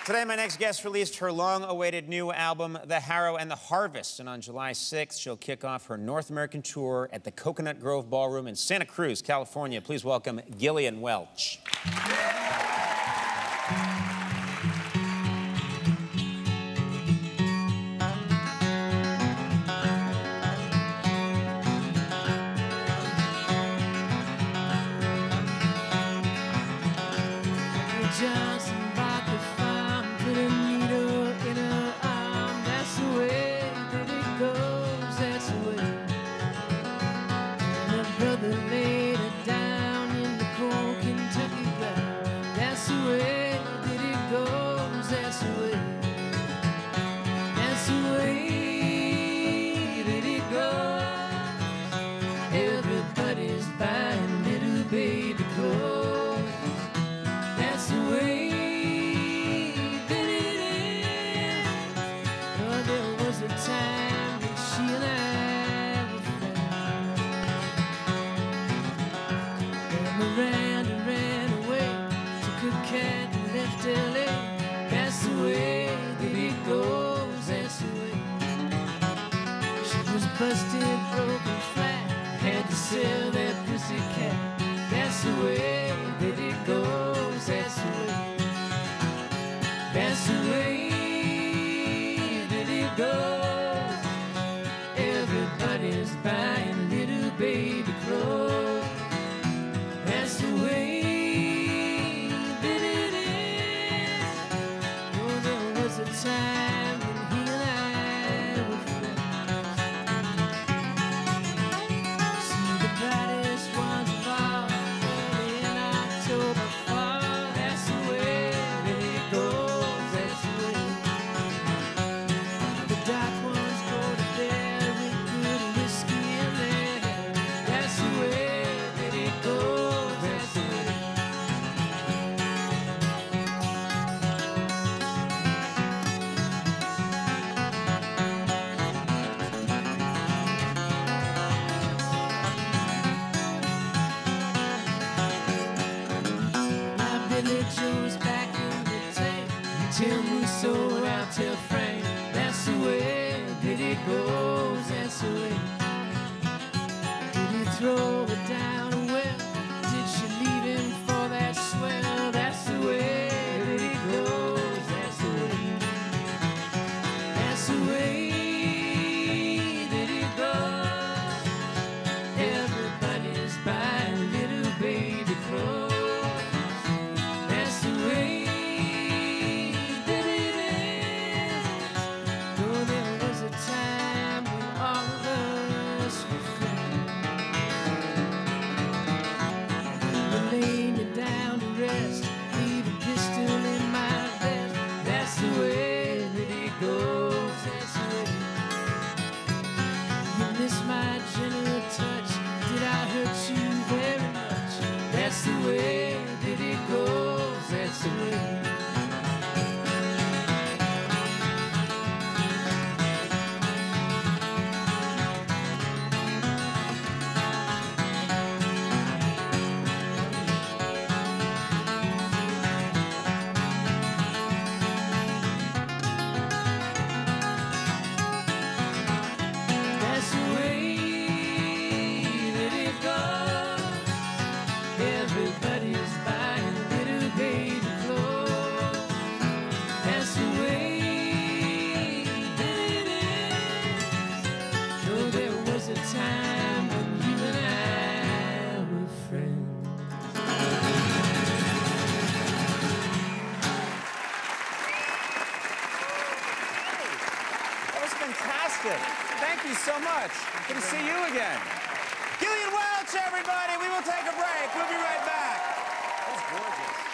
Today, my next guest released her long-awaited new album, The Harrow and the Harvest, and on July 6th, she'll kick off her North American tour at the Coconut Grove Ballroom in Santa Cruz, California. Please welcome Gillian Welch. Johnson bought the farm, put a needle in her arm. That's the way that it goes, that's the way. And her brother laid her down in the cold Kentucky ground. That's the way that it goes, that's the way. That's the way that it goes. Everybody's buying little baby clothes. Time that she and I were friends. And Miranda ran away, took a cat and left L.A. That's the way that it goes, that's the way. She was busted, broken flat, had to sell that pussy cat. That's the way that it goes, that's the way. That's the way that it goes. Everybody's buying little baby clothes. That's the way that it is. Oh, there was a time when he and I were friends. See the brightest ones fall early in October fall. That's the way that it goes. That's the way. The dark ones go to bed. Joe's back in the tank. Tell Russo, I'll tell Frank. That's the way that it goes. That's the way. Did he throw her down a well? Did she leave him for that swell? That's the way that it goes. That's the way. That's the way that it goes. Everybody's buying little baby clothes. Lay me down to rest, leave a pistol in my vest. That's the way that it goes, that's the way. You miss my gentle touch, did I hurt you very much? That's the way that it goes, that's the way. Everybody's buying little baby clothes. That's the way that it is. Oh, there was a time when you and I were friends. That was fantastic. Thank you so much. Good to see you again. Gillian Welch, everybody. We will take a break. We'll be right back. That was gorgeous.